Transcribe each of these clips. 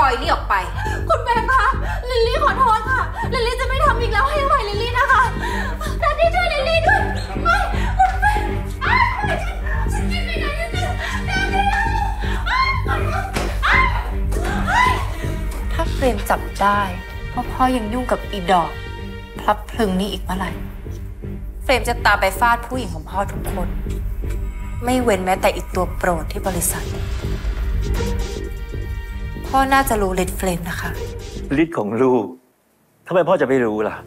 ล่อยลี่ออกไปคุณเฟรมคะลิลลี่ขอโทษค่ะลิลลี่จะไม่ทำอีกแล้วให้อภัยลิลลี่นะคะแดดดี้ช่วยลิลลี่ด้วยไม่คุณเฟรมฉันไม่ได้แดดดี้ถ้าเฟรมจับได้เพราะพ่อยังยุ่งกับอีดอกพลับพลึงนี่อีกเมื่อไหร่เฟรมจะตามไปฟาดผู้หญิงของพ่อทุกคนไม่เว้นแม้แต่อีกตัวโปรดที่บริษัทพ่อน่าจะรู้ฤทธิ์เฟรมนะคะฤทธิ์ของลูกทำไมพ่อจะไม่รู้ล่ะ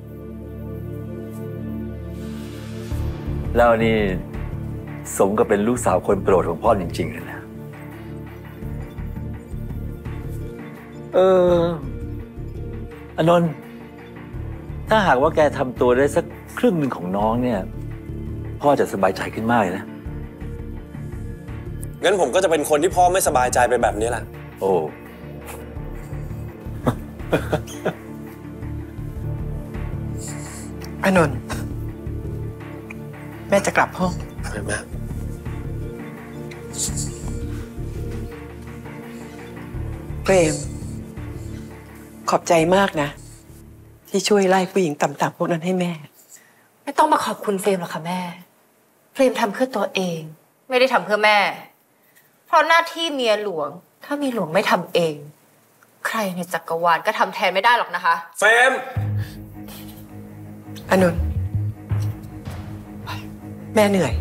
แล้วนี่สมกับเป็นลูกสาวคนโปรดของพ่อจริงๆเลยนะอนนท์ถ้าหากว่าแกทำตัวได้สักครึ่งหนึ่งของน้องเนี่ยพ่อจะสบายใจขึ้นมากเลยนะงั้นผมก็จะเป็นคนที่พ่อไม่สบายใจไปแบบนี้แหละโอ้อนนท์แม่จะกลับห้องแม่เฟรมขอบใจมากนะที่ช่วยไล่ผู้หญิงต่ำๆพวกนั้นให้แม่ไม่ต้องมาขอบคุณเฟรมหรอกค่ะแม่เฟรมทำเพื่อตัวเองไม่ได้ทำเพื่อแม่เพราะหน้าที่เมียหลวงถ้าเมียหลวงไม่ทำเองใครในจักรวาลก็ทำแทนไม่ได้หรอกนะคะเฟรมอนนท์แม่เหนื่อย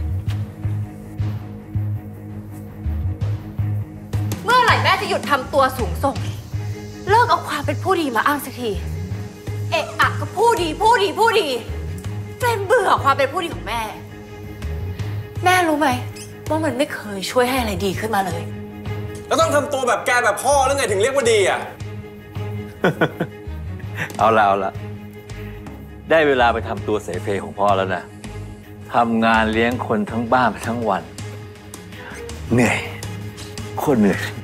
เมื่อไหร่แม่จะหยุดทำตัวสูงส่งเลิกเอาความเป็นผู้ดีมาอ้างสักทีเอะอะก็ผู้ดีเฟรมเบื่อความเป็นผู้ดีของแม่แม่รู้ไหมว่ามันไม่เคยช่วยให้อะไรดีขึ้นมาเลยแล้วต้องทำตัวแบบแกแบบพ่อแล้วไงถึงเรียกว่าดีอ่ะเอาละได้เวลาไปทำตัวเสเพของพ่อแล้วนะทำงานเลี้ยงคนทั้งบ้านไปทั้งวันเหนื่อยโคตรเหนื่อย